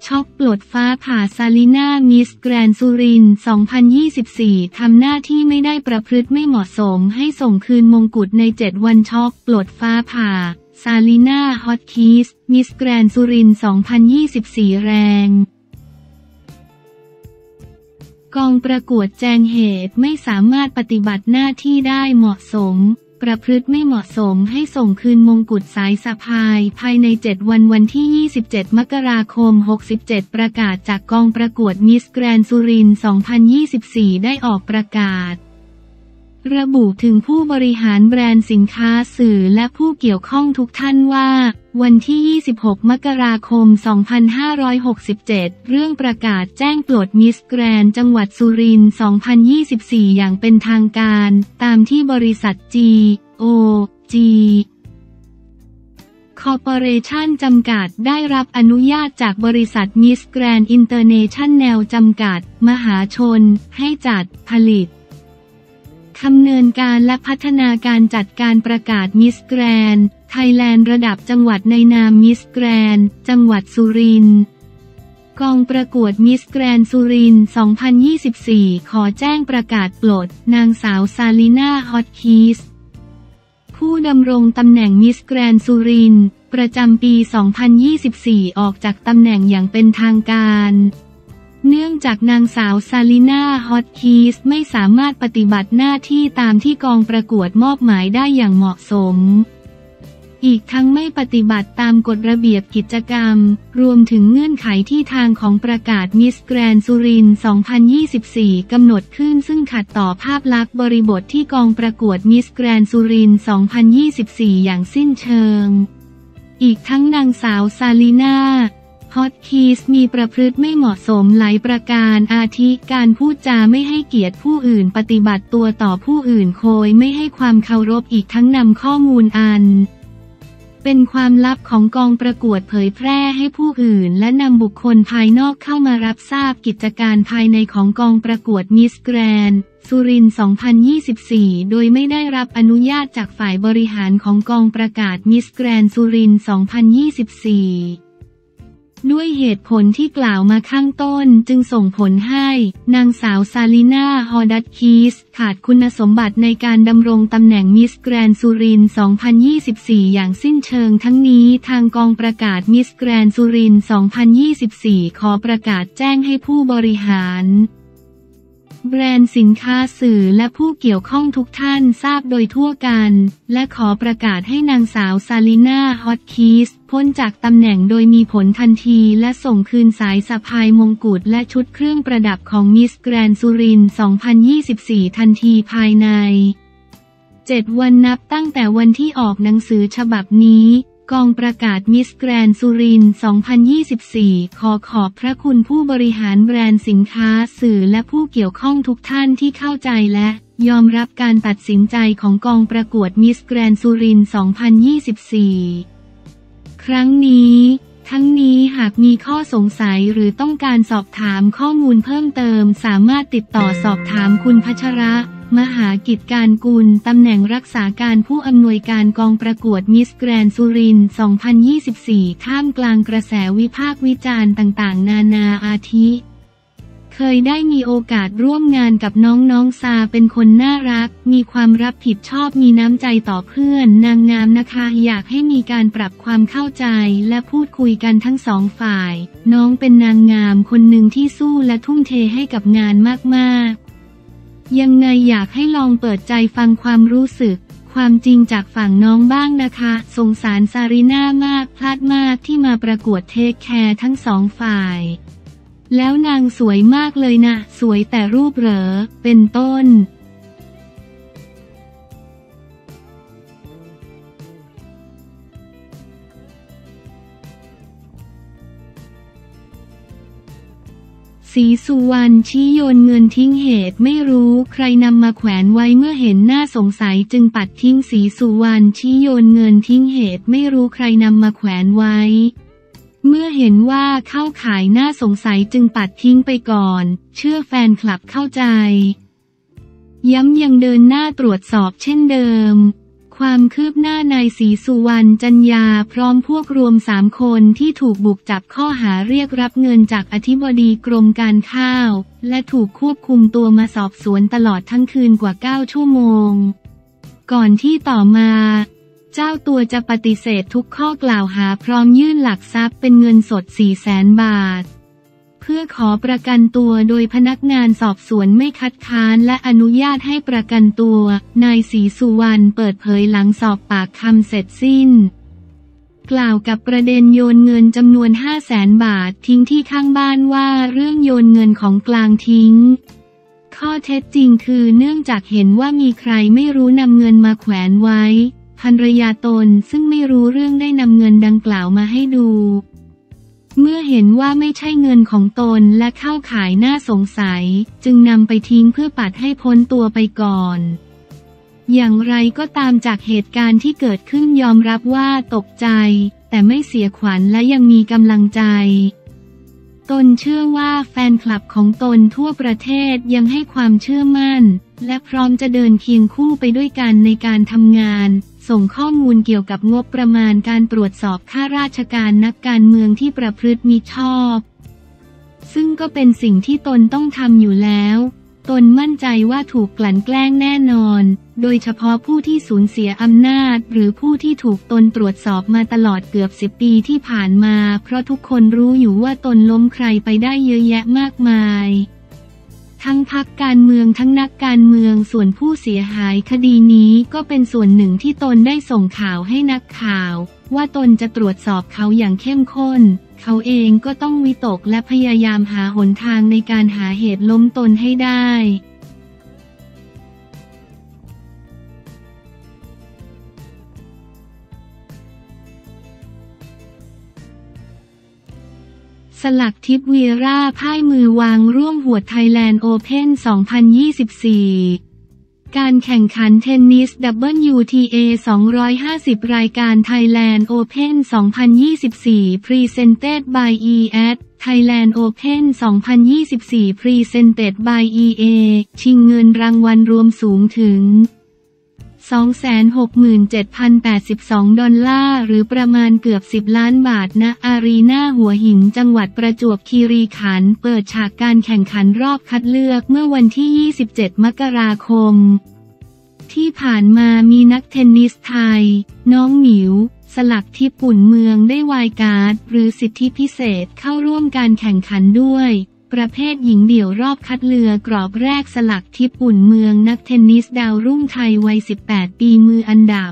ช็อกปลดฟ้าผ่าซาลีน่ามิสแกรนด์สุรินทร์ 2024 ทำหน้าที่ไม่ได้ประพฤติไม่เหมาะสมให้ส่งคืนมงกุฎใน7 วันช็อกปลดฟ้าผ่าซาลีน่าฮอตคีสมิสแกรนด์สุรินทร์ 2024 แรงกองประกวดแจ้งเหตุไม่สามารถปฏิบัติหน้าที่ได้เหมาะสมประพฤติไม่เหมาะสมให้ส่งคืนมงกุฎสายสะพายภายใน7 วันวันที่ 27 มกราคม 67 ประกาศจากกองประกวดมิสแกรนด์สุรินทร์ 2024 ได้ออกประกาศระบุถึงผู้บริหารแบรนด์สินค้าสื่อและผู้เกี่ยวข้องทุกท่านว่าวันที่ 26 มกราคม 2567 เรื่องประกาศแจ้งปลดมิสแกรนด์จังหวัดสุรินทร์ 2024 อย่างเป็นทางการตามที่บริษัท G.O.G. Corporation จำกัดได้รับอนุญาตจากบริษัทมิสแกรนด์อินเตอร์เนชั่นแนลจำกัดมหาชนให้จัดผลิตดำเนินการและพัฒนาการจัดการประกาศมิสแกรนด์ไทยแลนด์ระดับจังหวัดในนามมิสแกรนด์จังหวัดสุรินทร์กองประกวดมิสแกรนด์สุรินทร์ 2024 ขอแจ้งประกาศปลดนางสาวซาลีน่าฮอตคีสผู้ดำรงตำแหน่งมิสแกรนด์สุรินทร์ประจำปี 2024 ออกจากตำแหน่งอย่างเป็นทางการเนื่องจากนางสาวซาลีน่าฮอตคีสไม่สามารถปฏิบัติหน้าที่ตามที่กองประกวดมอบหมายได้อย่างเหมาะสมอีกทั้งไม่ปฏิบัติตามกฎระเบียบกิจกรรมรวมถึงเงื่อนไขที่ทางของประกาศมิสแกรนด์สุรินทร์ 2024 กำหนดขึ้นซึ่งขัดต่อภาพลักษณ์บริบทที่กองประกวดมิสแกรนด์สุรินทร์ 2024 อย่างสิ้นเชิงอีกทั้งนางสาวซาลีน่าฮอตคีสมีประพฤติไม่เหมาะสมหลายประการอาทิการพูดจาไม่ให้เกียรติผู้อื่นปฏิบัติตัวต่อผู้อื่นโดยไม่ให้ความเคารพอีกทั้งนำข้อมูลอันเป็นความลับของกองประกวดเผยแพร่ให้ผู้อื่นและนำบุคคลภายนอกเข้ามารับทราบกิจการภายในของกองประกวดมิสแกรนด์สุรินทร์ 2024 โดยไม่ได้รับอนุญาตจากฝ่ายบริหารของกองประกาศมิสแกรนด์สุรินทร์ 2024ด้วยเหตุผลที่กล่าวมาข้างต้นจึงส่งผลให้นางสาวซาลีน่าฮอดัตคีสขาดคุณสมบัติในการดำรงตำแหน่งมิสแกรนด์สุรินทร์ 2024 อย่างสิ้นเชิงทั้งนี้ทางกองประกาศมิสแกรนด์สุรินทร์ 2024 ขอประกาศแจ้งให้ผู้บริหารแบรนด์สินค้าสื่อและผู้เกี่ยวข้องทุกท่านทราบโดยทั่วกันและขอประกาศให้นางสาวซาลีน่าฮอตคีสพ้นจากตำแหน่งโดยมีผลทันทีและส่งคืนสายสะพายมงกุฎและชุดเครื่องประดับของมิสแกรนด์สุรินทร์ 2024 ทันทีภายใน 7 วันนับตั้งแต่วันที่ออกหนังสือฉบับนี้กองประกาศมิสแกรนด์สุรินทร์ 2024 ขอบพระคุณผู้บริหารแบรนด์สินค้าสื่อและผู้เกี่ยวข้องทุกท่านที่เข้าใจและยอมรับการตัดสินใจของกองประกวดมิสแกรนด์สุรินทร์ 2024 ครั้งนี้ทั้งนี้หากมีข้อสงสัยหรือต้องการสอบถามข้อมูลเพิ่มเติมสามารถติดต่อสอบถามคุณพัชระมหากิจการกุลตำแหน่งรักษาการผู้อำนวยการกองประกวดมิสแกรนด์สุรินทร์ 2024 ท่ามกลางกระแสวิพากษ์วิจารณ์ต่างๆนานาอาทิเคยได้มีโอกาสร่วมงานกับน้องซาเป็นคนน่ารักมีความรับผิดชอบมีน้ำใจต่อเพื่อนนางงามนะคะอยากให้มีการปรับความเข้าใจและพูดคุยกันทั้งสองฝ่ายน้องเป็นนางงามคนหนึ่งที่สู้และทุ่มเทให้กับงานมากๆยังไงอยากให้ลองเปิดใจฟังความรู้สึกความจริงจากฝั่งน้องบ้างนะคะสงสารซารีน่ามากพลาดมากที่มาประกวดเทคแคร์ทั้งสองฝ่ายแล้วนางสวยมากเลยนะสวยแต่รูปเหรอเป็นต้นศรีสุวรรณชี้โยนเงินทิ้งเหตุไม่รู้ใครนำมาแขวนไว้เมื่อเห็นหน้าสงสัยจึงปัดทิ้งศรีสุวรรณชี้โยนเงินทิ้งเหตุไม่รู้ใครนำมาแขวนไว้เมื่อเห็นว่าเข้าข่ายน่าสงสัยจึงปัดทิ้งไปก่อนเชื่อแฟนคลับเข้าใจย้ำยังเดินหน้าตรวจสอบเช่นเดิมคความคืบหน้านายศรีสุวรรณจันยาพร้อมพวกรวม3 คนที่ถูกบุกจับข้อหาเรียกรับเงินจากอธิบดีกรมการข้าวและถูกควบคุมตัวมาสอบสวนตลอดทั้งคืนกว่า9 ชั่วโมงก่อนที่ต่อมาเจ้าตัวจะปฏิเสธทุกข้อกล่าวหาพร้อมยื่นหลักทรัพย์เป็นเงินสด 400,000 บาทเพื่อขอประกันตัวโดยพนักงานสอบสวนไม่คัดค้านและอนุญาตให้ประกันตัวนายศรีสุวรรณเปิดเผยหลังสอบปากคำเสร็จสิ้นกล่าวกับประเด็นโยนเงินจำนวน 500,000 บาททิ้งที่ข้างบ้านว่าเรื่องโยนเงินของกลางทิ้งข้อเท็จจริงคือเนื่องจากเห็นว่ามีใครไม่รู้นำเงินมาแขวนไว้ภรรยาตนซึ่งไม่รู้เรื่องได้นำเงินดังกล่าวมาให้ดูเมื่อเห็นว่าไม่ใช่เงินของตนและเข้าข่ายน่าสงสัยจึงนำไปทิ้งเพื่อปัดให้พ้นตัวไปก่อนอย่างไรก็ตามจากเหตุการณ์ที่เกิดขึ้นยอมรับว่าตกใจแต่ไม่เสียขวัญและยังมีกำลังใจตนเชื่อว่าแฟนคลับของตนทั่วประเทศยังให้ความเชื่อมั่นและพร้อมจะเดินเคียงคู่ไปด้วยกันในการทำงานส่งข้อมูลเกี่ยวกับงบประมาณการตรวจสอบข้าราชการนักการเมืองที่ประพฤติมิชอบซึ่งก็เป็นสิ่งที่ตนต้องทำอยู่แล้วตนมั่นใจว่าถูกกลั่นแกล้งแน่นอนโดยเฉพาะผู้ที่สูญเสียอำนาจหรือผู้ที่ถูกตนตรวจสอบมาตลอดเกือบ10 ปีที่ผ่านมาเพราะทุกคนรู้อยู่ว่าตนล้มใครไปได้เยอะแยะมากมายทั้งพรรคการเมืองทั้งนักการเมืองส่วนผู้เสียหายคดีนี้ก็เป็นส่วนหนึ่งที่ตนได้ส่งข่าวให้นักข่าวว่าตนจะตรวจสอบเขาอย่างเข้มข้นเขาเองก็ต้องวิตกและพยายามหาหนทางในการหาเหตุล้มตนให้ได้สลักทิพย์วีราพ่ายมือวางร่วมหวดไทยแลนด์โอเพ่น 2024 การแข่งขันเทนนิส WTA 250 รายการ Thailand Open 2024 Presented by EAD Thailand Open 2024 Presented by EA ชิงเงินรางวัลรวมสูงถึง267,082 ดอลลาร์หรือประมาณเกือบ10 ล้านบาทณอารีนาหัวหินจังหวัดประจวบคีรีขันธ์เปิดฉากการแข่งขันรอบคัดเลือกเมื่อวันที่ 27 มกราคมที่ผ่านมามีนักเทนนิสไทยน้องหมิวสลักทิพย์ปุ่นเมืองได้ไวล์การ์ดหรือสิทธิพิเศษเข้าร่วมการแข่งขันด้วยประเภทหญิงเดี่ยวรอบคัดเลือกกรอบแรกสลักทิพย์ปุ่นเมืองนักเทนนิสดาวรุ่งไทยวัย 18 ปีมืออันดับ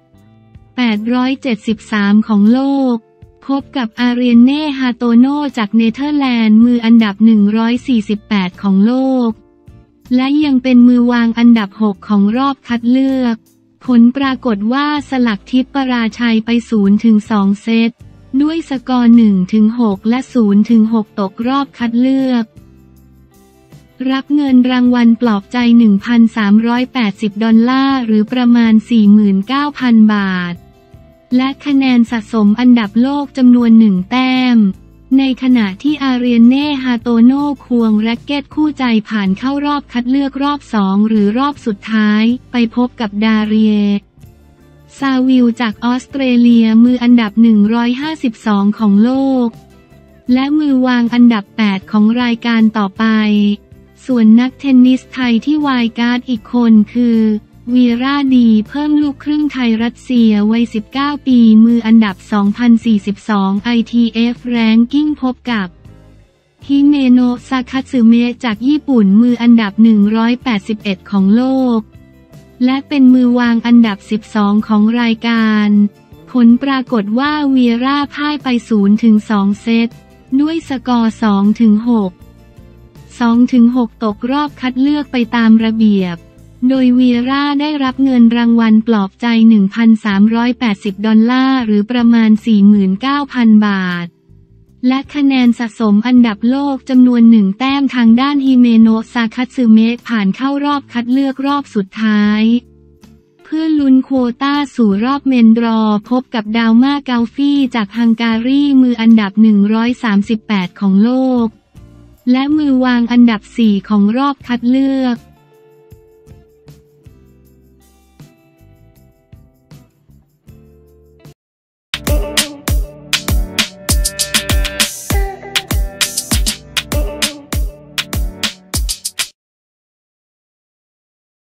873 ของโลกพบกับอาเรียนเน่ ฮาโตโนจากเนเธอร์แลนด์มืออันดับ 148 ของโลกและยังเป็นมือวางอันดับ 6 ของรอบคัดเลือกผลปรากฏว่าสลักทิพย์ปราชัยไป 0-2 เซตด้วยสกอร์ 1-6 และ 0-6 ตกรอบคัดเลือกรับเงินรางวัลปลอบใจ 1,380 ดอลลาร์หรือประมาณ 49,000 บาทและคะแนนสะสมอันดับโลกจำนวน1 แต้มในขณะที่อาเรียนเน่ ฮาโตโนควงแร็กเก็ตคู่ใจผ่านเข้ารอบคัดเลือกรอบ 2 หรือรอบสุดท้ายไปพบกับดาเรียซาวิลจากออสเตรเลียมืออันดับ 152 ของโลกและมือวางอันดับ 8 ของรายการต่อไปส่วนนักเทนนิสไทยที่ไวล์การ์ดอีกคนคือวีราดีเพิ่มลูกครึ่งไทยรัสเซียวัย 19 ปีมืออันดับ 2042 ITF Ranking พบกับฮิเมโนะซาคัตสึเมะจากญี่ปุ่นมืออันดับ 181 ของโลกและเป็นมือวางอันดับ 12 ของรายการผลปรากฏว่าวีราพ่ายไป 0-2 เซตด้วยสกอร์ 2-6 2-6 ตกรอบคัดเลือกไปตามระเบียบโดยวีราได้รับเงินรางวัลปลอบใจ 1,380 ดอลลาร์หรือประมาณ 49,000 บาทและคะแนนสะสมอันดับโลกจำนวน1 แต้มทางด้านฮิเมโนะซาคัตสึเมะผ่านเข้ารอบคัดเลือกรอบสุดท้ายเพื่อลุ้นโควต้าสู่รอบเมนดรอพบกับดาวมาเกาฟี่จากฮังการีมืออันดับ 138 ของโลกและมือวางอันดับ 4 ของรอบคัดเลือก